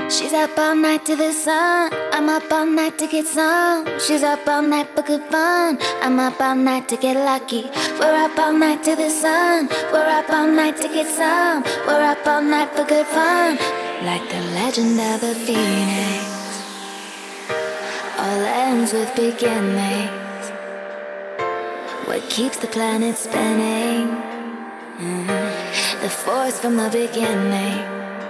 She's up all night to the sun. I'm up all night to get some. She's up all night for good fun. I'm up all night to get lucky. We're up all night to the sun. We're up all night to get some. We're up all night for good fun. Like the legend of the phoenix, all ends with beginnings. What keeps the planet spinning? The force from the beginning.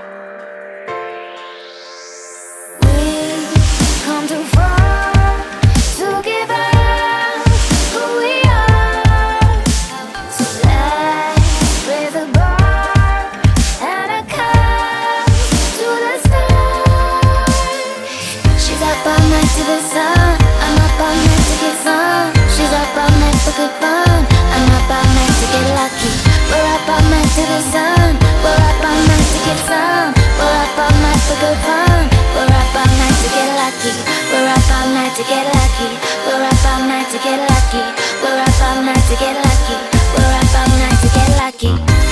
Come too far to give up who we are. So let's raise the bar and a cup to the stars. She's up all night to the sun. I'm up all night to get some. She's up all night for good fun. I'm up all night to get lucky. We're up all night to the sun. We're up all night to get some. We're up all night for good fun. We're up all night to get lucky. We're up all night to get lucky. We're up all night to get lucky. We're up all night to get lucky. We're up all night to get lucky.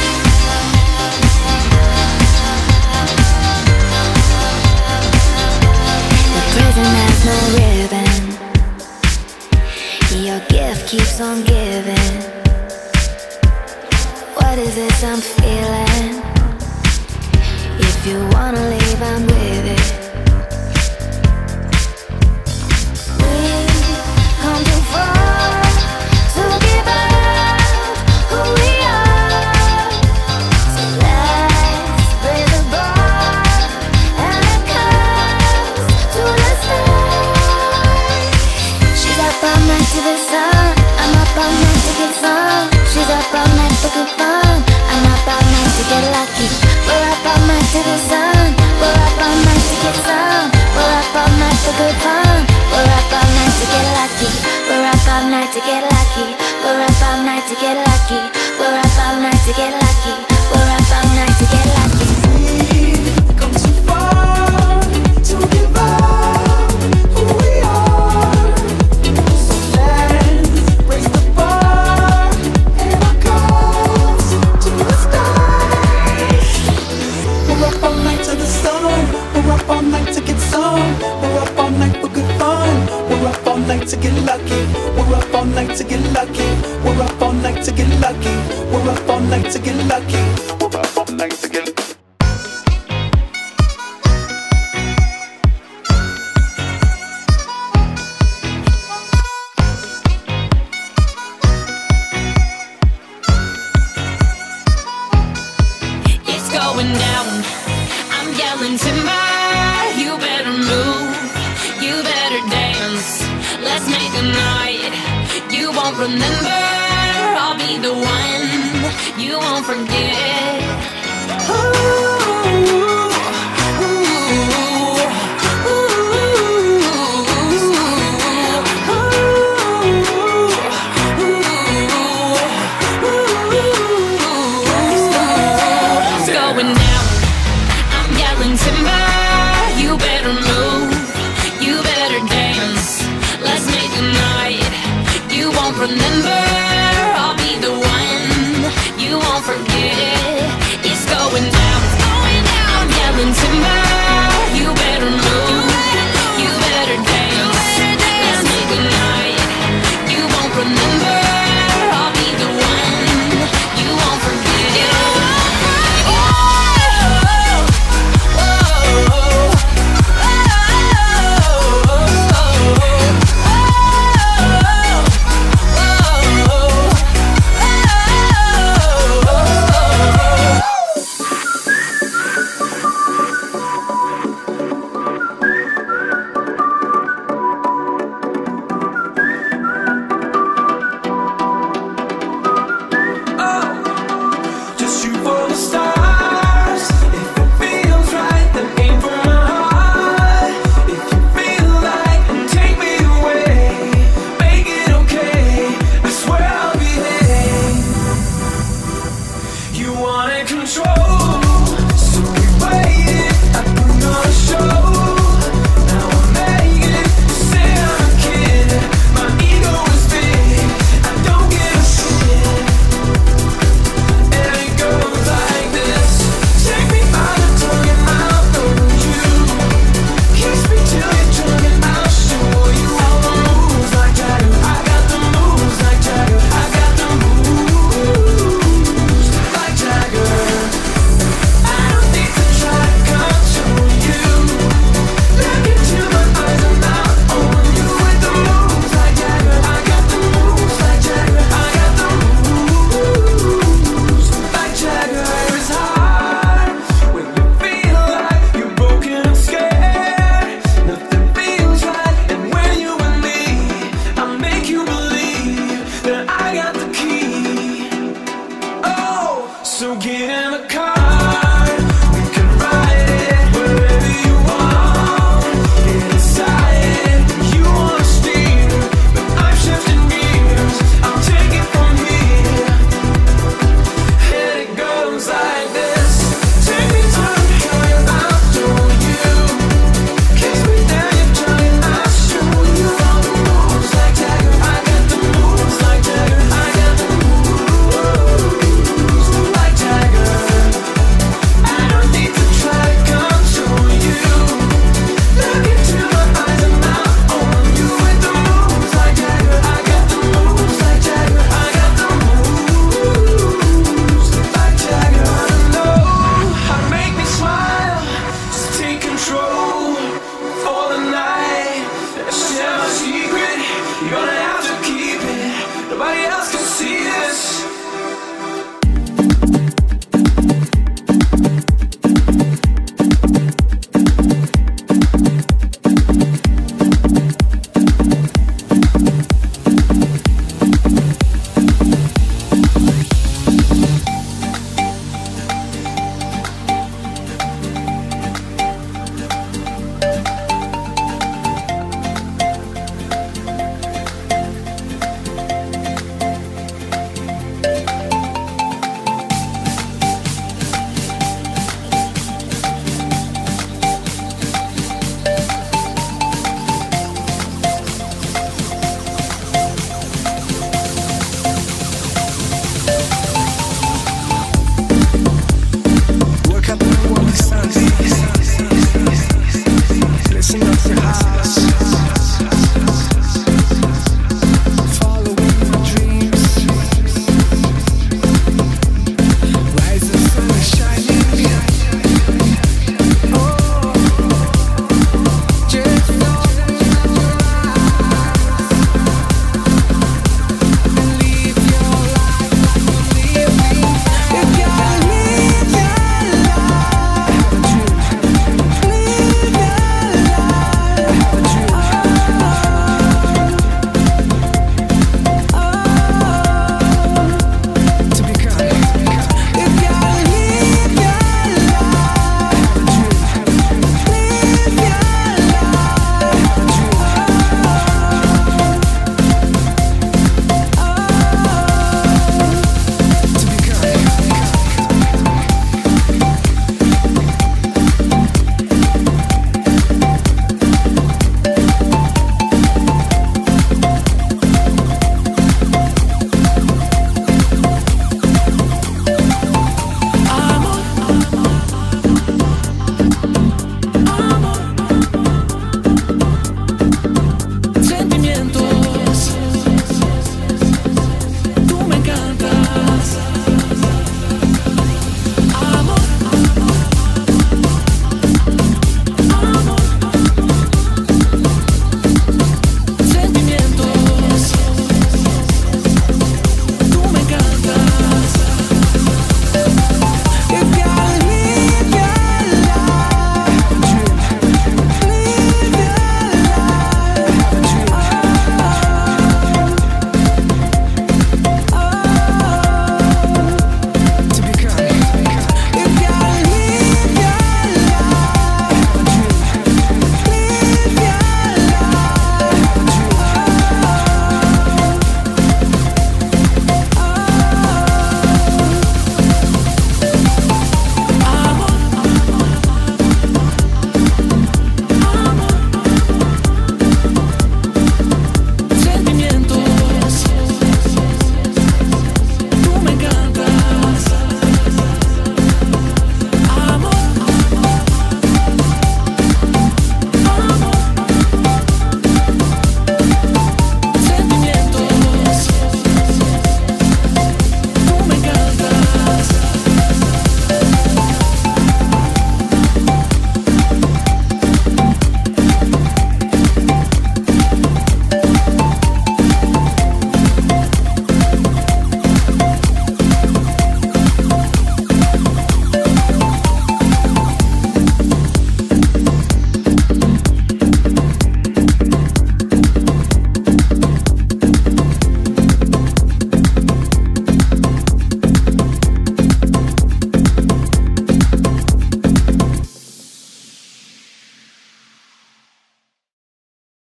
The prison has no ribbon. Your gift keeps on giving. What is this I'm feeling? If you wanna leave, I'm with it. We've come too far to give up who we are. So let's raise the bar and a cup to the stars. She's up all night to the sun. I'm up all night to get some. She's up all night for good fun. I'm up all night to get lucky. We're up all night to the sun. We're up all night to get some. We're up all night for good fun. We're up all night to get lucky. We're up all night to get lucky. We're up all night to get lucky. We're up all night to get lucky. We're up all night to get lucky. We've come too far to give up who we are. So let's raise the bar and our cups to the stars. We're up all night to the sun. We're up all night to get some. We're up all night for good fun. We're up all night to get lucky. We're up all night to get lucky. We're up all night to get lucky. We're up all night to get lucky. We're up all night to get lucky. It's going down. I'm yelling timber. You better move. You better dance. Let's make a night you won't remember. I'll be the one you won't forget.